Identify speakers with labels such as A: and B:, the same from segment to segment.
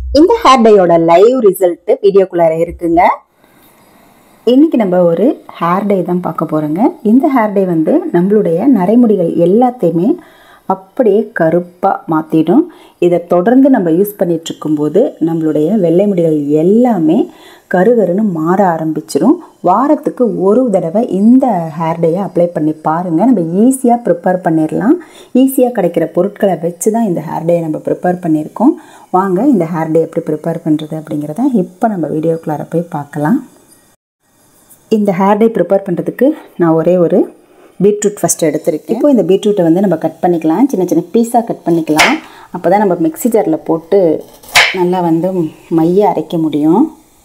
A: இந்த ஹேர் டையோட live result வீடியோக்குள்ளார இருக்குங்க. இன்னைக்கு நம்ம ஒரு ஹேர் டை தான் பார்க்க போகிறோங்க. இந்த ஹேர் டை வந்து நம்மளுடைய நரைமுடிகள் எல்லாத்தையுமே அப்படியே கருப்பாக மாற்றிடும். இதை தொடர்ந்து நம்ம யூஸ் பண்ணிட்டு இருக்கும்போது நம்மளுடைய வெள்ளை முடிகள் எல்லாமே கருகருன்னு மாற ஆரம்பிச்சிடும். வாரத்துக்கு ஒரு தடவை இந்த ஹேர் டையை அப்ளை பண்ணி பாருங்கள். நம்ம ஈஸியாக ப்ரிப்பேர் பண்ணிடலாம். ஈஸியாக கிடைக்கிற பொருட்களை வச்சு தான் இந்த ஹேர் டையை நம்ம ப்ரிப்பேர் பண்ணியிருக்கோம். வாங்க இந்த ஹேர் டை எப்படி ப்ரிப்பேர் பண்ணுறது அப்படிங்கிறத இப்போ நம்ம வீடியோக்குள்ளார போய் பார்க்கலாம். இந்த ஹேர் டை ப்ரிப்பேர் பண்ணுறதுக்கு நான் ஒரே ஒரு பீட்ரூட் ஃபஸ்ட்டு எடுத்துருக்கேன். இப்போ இந்த பீட்ரூட்டை வந்து நம்ம கட் பண்ணிக்கலாம். சின்ன சின்ன பீஸாக கட் பண்ணிக்கலாம். அப்போ தான் நம்ம மிக்ஸி ஜாரில் போட்டு நல்லா வந்து மைய அரைக்க முடியும்.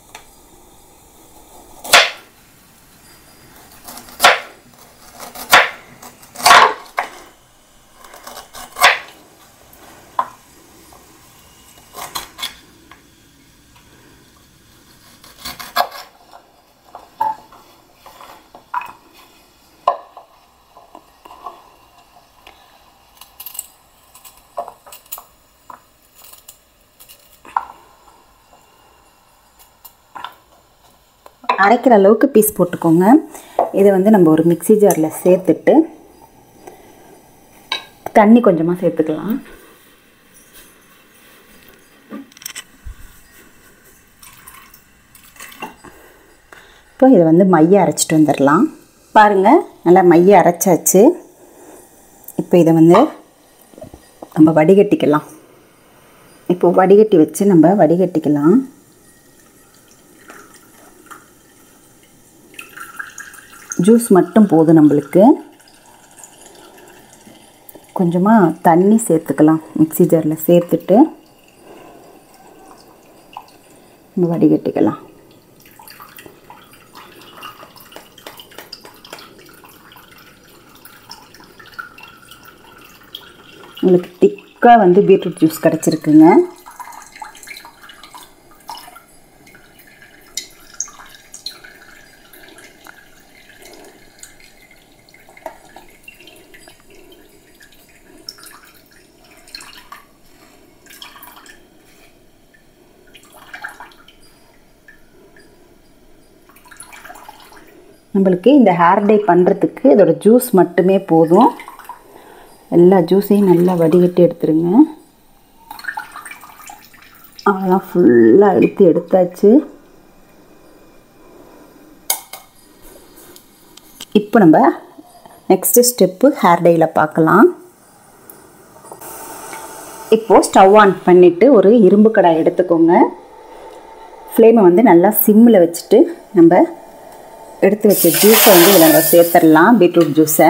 A: அரைக்கிற அளவுக்கு பீஸ் போட்டுக்கோங்க. இதை வந்து நம்ம ஒரு மிக்ஸி ஜாரில் சேர்த்துட்டு தண்ணி கொஞ்சமாக சேர்த்துக்கலாம். இப்போ இதை வந்து மைய அரைச்சிட்டு வந்துடலாம். பாருங்கள், நல்லா மைய அரைச்சாச்சு. இப்போ இதை வந்து நம்ம வடிகட்டிக்கலாம். இப்போ வடிகட்டி வச்சு நம்ம வடிகட்டிக்கலாம். ஜூஸ் மட்டும் போதும். நம்மளுக்கு கொஞ்சமாக தண்ணி சேர்த்துக்கலாம். மிக்ஸி ஜாரில் சேர்த்துட்டு நம்ம வடிகட்டிக்கலாம். உங்களுக்கு திக்காக வந்து பீட்ரூட் ஜூஸ் கிடச்சிருக்குங்க. நம்மளுக்கு இந்த ஹேர் டை பண்ணுறதுக்கு இதோட ஜூஸ் மட்டுமே போதும். எல்லா ஜூஸையும் நல்லா வடிகட்டி எடுத்துருங்க. அதெல்லாம் ஃபுல்லாக எடுத்தாச்சு. இப்போ நம்ம நெக்ஸ்ட்டு ஸ்டெப்பு ஹேர் டையில் பார்க்கலாம். இப்போது ஸ்டவ் ஆன் பண்ணிவிட்டு ஒரு இரும்பு கடாய் எடுத்துக்கோங்க. ஃப்ளேமை வந்து நல்லா சிம்மில் வச்சுட்டு நம்ம எடுத்து வச்ச ஜூஸை வந்து இதில் நம்ம சேர்த்துடலாம். பீட்ரூட் ஜூஸை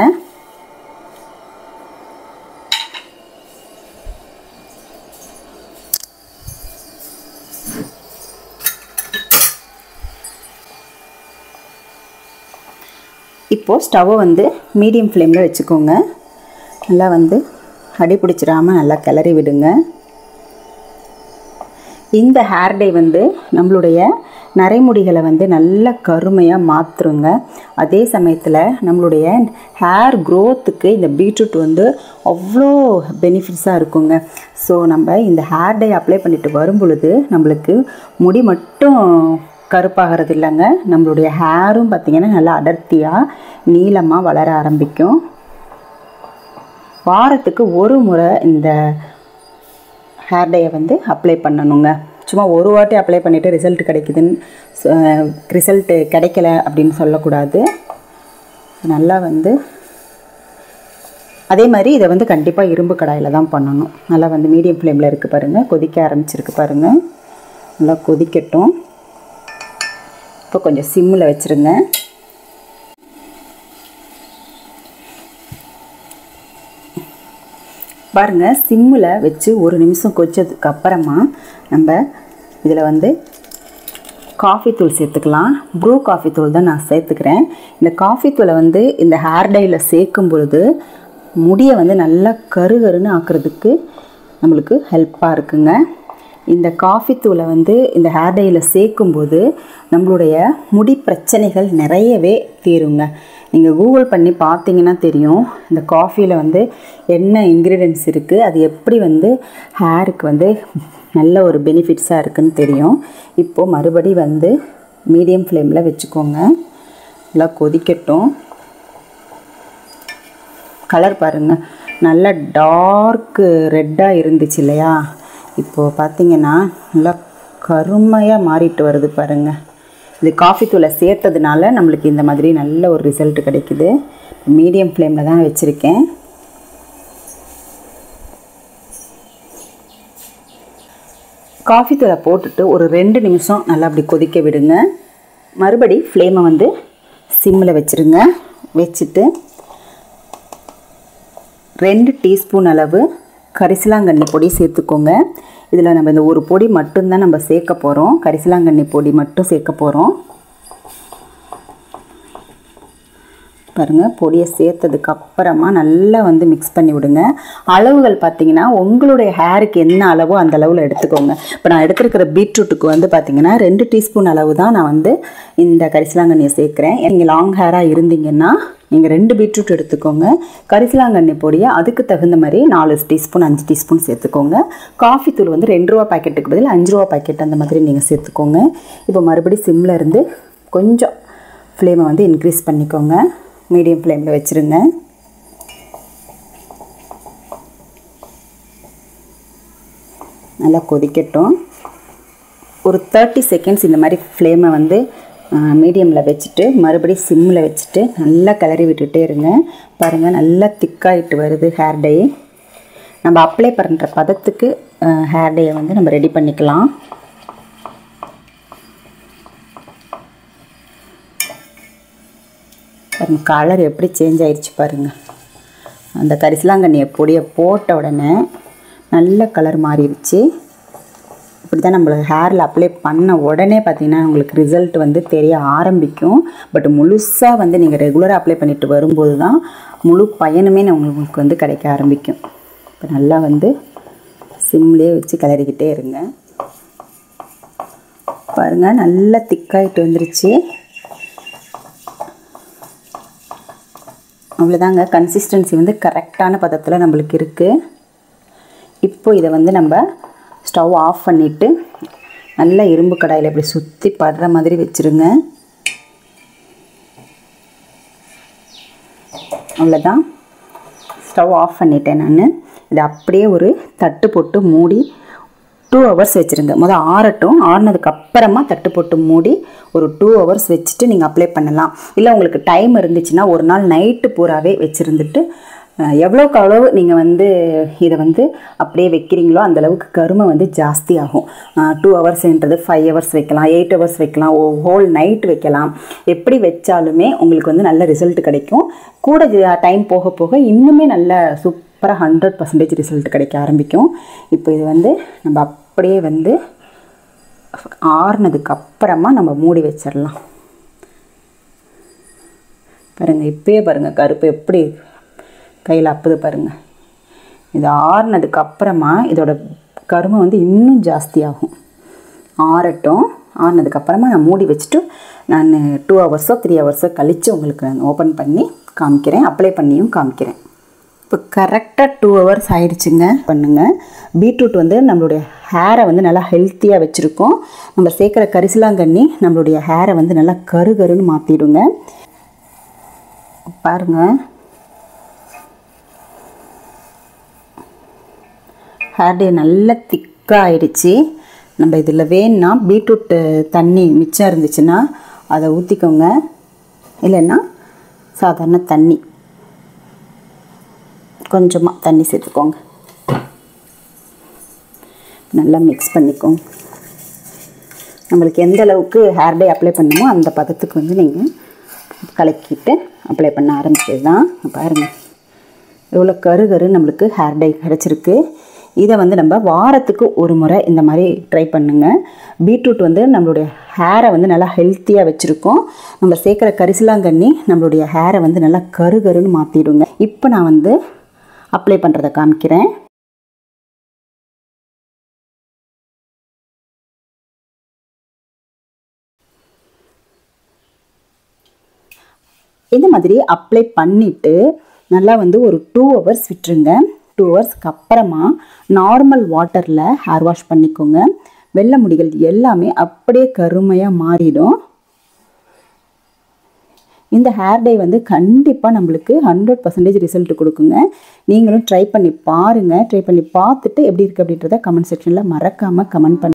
A: இப்போது ஸ்டவ்வை வந்து மீடியம் ஃப்ளேமில் வச்சுக்கோங்க. நல்லா வந்து அடி பிடிச்சிடாமல் நல்லா கிளறி விடுங்க. இந்த ஹேர் டை வந்து நம்மளுடைய நரைமுடிகளை வந்து நல்ல கருமையாக மாற்றுருங்க. அதே சமயத்தில் நம்மளுடைய ஹேர் க்ரோத்துக்கு இந்த பீட்ரூட் வந்து அவ்வளோ பெனிஃபிட்ஸாக இருக்குங்க. ஸோ நம்ம இந்த ஹேர் டை அப்ளை பண்ணிட்டு வரும் பொழுது நம்மளுக்கு முடி மட்டும் கருப்பாகிறது இல்லைங்க, நம்மளுடைய ஹேரும் பார்த்திங்கன்னா நல்லா அடர்த்தியாக நீளமாக வளர ஆரம்பிக்கும். வாரத்துக்கு ஒரு முறை இந்த ஹேர் டையை வந்து அப்ளை பண்ணணுங்க. சும்மா ஒரு வாட்டி அப்ளை பண்ணிவிட்டு ரிசல்ட்டு கிடைக்கல அப்படின்னு சொல்லக்கூடாது. நல்லா வந்து அதே மாதிரி இதை வந்து கண்டிப்பாக இரும்பு கடாயில் தான் பண்ணணும். நல்லா வந்து மீடியம் ஃப்ளேமில் இருக்குது பாருங்கள், கொதிக்க ஆரம்பிச்சிருக்கு பாருங்கள். நல்லா கொதிக்கட்டும். இப்போ கொஞ்சம் சிம்மில் வச்சுருங்க. பாருங்கள், சிம்மில் வச்சு ஒரு நிமிஷம் கொதிச்சதுக்கு அப்புறமா நம்ம இதில் வந்து காஃபி தூள் சேர்த்துக்கலாம். ப்ரூ காஃபி தூள் தான் நான் சேர்த்துக்கிறேன். இந்த காஃபி தூளை வந்து இந்த ஹேர் டையில் சேர்க்கும் பொழுது முடியை வந்து நல்லா கருகருன்னு ஆக்கிறதுக்கு நம்மளுக்கு ஹெல்ப்பாக இருக்குங்க. இந்த காஃபி தூளை வந்து இந்த ஹேர் டையில் சேர்க்கும்போது நம்மளுடைய முடி பிரச்சனைகள் நிறையவே தீருங்க. நீங்கள் கூகுள் பண்ணி பார்த்தீங்கன்னா தெரியும் இந்த காஃபியில் வந்து என்ன இன்க்ரீடியன்ட்ஸ் இருக்குது, அது எப்படி வந்து ஹேருக்கு வந்து நல்ல ஒரு பெனிஃபிட்ஸாக இருக்குதுன்னு தெரியும். இப்போது மறுபடி வந்து மீடியம் ஃப்ளேமில் வச்சுக்கோங்க. நல்லா கொதிக்கட்டும். கலர் பாருங்கள், நல்லா டார்க்கு ரெட்டாக இருந்துச்சு இல்லையா, இப்போது பார்த்திங்கன்னா நல்லா கருமையாக மாறிட்டு வருது பாருங்கள். இது காஃபி தூளை சேர்த்ததுனால நம்மளுக்கு இந்த மாதிரி நல்ல ஒரு ரிசல்ட் கிடைக்குது. மீடியம் ஃப்ளேமில் தான் வச்சுருக்கேன். காஃபி தூளை போட்டுட்டு ஒரு 2 நிமிஷம் நல்லா அப்படி கொதிக்க விடுங்க. மறுபடி ஃப்ளேமை வந்து சிம்மில் வச்சுருங்க. வச்சுட்டு 2 டீஸ்பூன் அளவு கரிசலாங்கண்ணி பொடி சேர்த்துக்கோங்க. இதில் நம்ம இந்த ஒரு பொடி மட்டும்தான் நம்ம சேர்க்க போகிறோம். கரிசலாங்கண்ணி பொடி மட்டும் சேர்க்க போகிறோம். பாருங்கள், பொடியை சேர்த்ததுக்கு அப்புறமா நல்லா வந்து மிக்ஸ் பண்ணி விடுங்க. அளவுகள் பார்த்திங்கன்னா உங்களுடைய ஹேருக்கு என்ன அளவோ அந்த அளவில் எடுத்துக்கோங்க. இப்போ நான் எடுத்துருக்கிற பீட்ரூட்டுக்கு வந்து பார்த்திங்கன்னா 2 டீஸ்பூன் அளவு தான் நான் வந்து இந்த கரிசலாங்கண்ணியை சேர்க்குறேன். நீங்கள் லாங் ஹேராக இருந்தீங்கன்னா நீங்கள் 2 பீட்ரூட் எடுத்துக்கோங்க. கரிசலாங்கண்ணி பொடியை அதுக்கு தகுந்த மாதிரி 4 டீஸ்பூன் 5 டீஸ்பூன் சேர்த்துக்கோங்க. காஃபி தூள் வந்து 2 ரூபா பாக்கெட்டுக்கு பதில் 5 ரூபா பாக்கெட் அந்த மாதிரி நீங்கள் சேர்த்துக்கோங்க. இப்போ மறுபடியும் சிம்மில் இருந்து கொஞ்சம் ஃப்ளேமை வந்து இன்க்ரீஸ் பண்ணிக்கோங்க. மீடியம் ஃப்ளேமில் வச்சுருங்க. நல்லா கொதிக்கட்டும். ஒரு 30 செகண்ட்ஸ் இந்த மாதிரி ஃப்ளேமை வந்து மீடியமில் வச்சுட்டு மறுபடியும் சிம்மில் வச்சுட்டு நல்லா கிளறி விட்டுட்டே இருங்க. பாருங்கள், நல்லா திக்காயிட்டு வருது ஹேர் டை. நம்ம அப்ளை பண்ணுற பதத்துக்கு ஹேர் டையை வந்து நம்ம ரெடி பண்ணிக்கலாம். பாருங்கள், கலர் எப்படி சேஞ்ச் ஆயிடுச்சு பாருங்கள். அந்த கரிசலாங்கண்ணியை பொடியை போட்ட உடனே நல்ல கலர் மாறிடுச்சு. இப்படி தான் நம்மளுக்கு ஹேரில் அப்ளை பண்ண உடனே பார்த்திங்கன்னா உங்களுக்கு ரிசல்ட் வந்து தெரிய ஆரம்பிக்கும். பட் முழுசாக வந்து நீங்கள் ரெகுலராக அப்ளை பண்ணிட்டு வரும்போது தான் முழு பயனுமே உங்களுக்கு வந்து கிடைக்க ஆரம்பிக்கும். இப்போ நல்லா வந்து சிம்லேயே வச்சு கிளறிக்கிட்டே இருங்க. பாருங்கள், நல்லா திக்காயிட்டு வந்துருச்சு. அவ்வளோதாங்க, கன்சிஸ்டன்சி வந்து கரெக்டான பதத்தில் நம்மளுக்கு இருக்குது. இப்போ இதை வந்து நம்ம ஸ்டவ் ஆஃப் பண்ணிவிட்டு நல்லா இரும்பு கடாயில் இப்படி சுற்றி படுற மாதிரி வச்சுருங்க. அவ்வளோதான், ஸ்டவ் ஆஃப் பண்ணிட்டேன் நான். இதை அப்படியே ஒரு தட்டு போட்டு மூடி 2 ஹவர்ஸ் வச்சுருங்க. முதல் ஆறட்டும். ஆறினதுக்கப்புறமா தட்டு போட்டு மூடி ஒரு 2 ஹவர்ஸ் வச்சுட்டு நீங்கள் அப்ளை பண்ணலாம். இல்லை உங்களுக்கு டைம் இருந்துச்சுன்னா ஒரு நாள் நைட்டு பூராவே வச்சுருந்துட்டு எவ்வளோக்கு அவ்வளோ நீங்கள் வந்து இதை வந்து அப்படியே வைக்கிறீங்களோ அந்தளவுக்கு கருமை வந்து ஜாஸ்தி ஆகும். 2 ஹவர்ஸ்ன்றது 5 ஹவர்ஸ் வைக்கலாம், 8 ஹவர்ஸ் வைக்கலாம், ஹோல் நைட் வைக்கலாம். எப்படி வச்சாலுமே உங்களுக்கு வந்து நல்ல ரிசல்ட் கிடைக்கும். கூட டைம் போக போக இன்னுமே நல்ல சூப்பராக 100% ரிசல்ட் கிடைக்க ஆரம்பிக்கும். இப்போ இது வந்து நம்ம அப்படியே வந்து ஆறுனதுக்கப்புறமா நம்ம மூடி வச்சிடலாம். பாருங்கள், இப்போயே பாருங்கள் கருப்பு எப்படி கையில் அப்புது பாருங்கள். இது ஆறுனதுக்கப்புறமா இதோட கருமை வந்து இன்னும் ஜாஸ்தி ஆகும். ஆறட்டும். ஆறுனதுக்கப்புறமா நான் மூடி வச்சுட்டு நான் 2 ஹவர்ஸோ 3 ஹவர்ஸோ கழித்து உங்களுக்கு நான் ஓப்பன் பண்ணி காமிக்கிறேன், அப்ளை பண்ணியும் காமிக்கிறேன். இப்போ கரெக்டாக 2 ஹவர்ஸ் ஆயிடுச்சுங்க. பண்ணுங்கள். பீட்ரூட் வந்து நம்மளுடைய ஹேரை வந்து நல்லா ஹெல்த்தியாக வச்சுருக்கோம். நம்ம சேர்க்குற கரிசலாங்கண்ணி நம்மளுடைய ஹேரை வந்து நல்லா கருகருன்னு மாற்றிடுங்க. பாருங்கள், ஹேர் டே நல்லா திக்காக ஆயிடுச்சு. நம்ம இதில் வேணுன்னா பீட்ரூட்டு தண்ணி மிச்சம் இருந்துச்சுன்னா அதை ஊற்றிக்கோங்க. இல்லைன்னா சாதாரண தண்ணி கொஞ்சமாக தண்ணி சேர்த்துக்கோங்க. நல்லா மிக்ஸ் பண்ணிக்கோங்க. நம்மளுக்கு எந்த அளவுக்கு ஹேர் டே அப்ளை பண்ணணுமோ அந்த பதத்துக்கு வந்து நீங்கள் கலக்கிட்டு அப்ளை பண்ண ஆரம்பிச்சது தான். பாருங்கள், எவ்வளோ கரு நம்மளுக்கு ஹேர் டை கிடச்சிருக்கு. இதை வந்து நம்ம வாரத்துக்கு ஒரு முறை இந்த மாதிரி ட்ரை பண்ணுங்கள். பீட்ரூட் வந்து நம்மளுடைய ஹேரை வந்து நல்லா ஹெல்த்தியாக வச்சுருக்கோம். நம்ம சேர்க்குற கரிசலாங்கண்ணி நம்மளுடைய ஹேரை வந்து நல்லா கருன்னு மாற்றிடுங்க. இப்போ நான் வந்து அப்ளை பண்ணுறதை காமிக்கிறேன். இந்த மாதிரி அப்ளை பண்ணிவிட்டு நல்லா வந்து ஒரு 2 ஹவர்ஸ் விட்டுருங்க. 2 ஹவர்ஸ்க்கு அப்புறமா நார்மல் வாட்டரில் ஹேர் வாஷ் பண்ணிக்கோங்க. வெள்ளை முடிகள் எல்லாமே அப்படியே கருமையாக மாறிடும். இந்த ஹேர் டை வந்து கண்டிப்பாக நம்மளுக்கு 100% ரிசல்ட் கொடுக்குங்க. நீங்களும் ட்ரை பண்ணி பாருங்கள். ட்ரை பண்ணி பார்த்துட்டு எப்படி இருக்குது அப்படின்றத கமெண்ட் செக்ஷனில் மறக்காமல் கமெண்ட் பண்ணுங்கள்.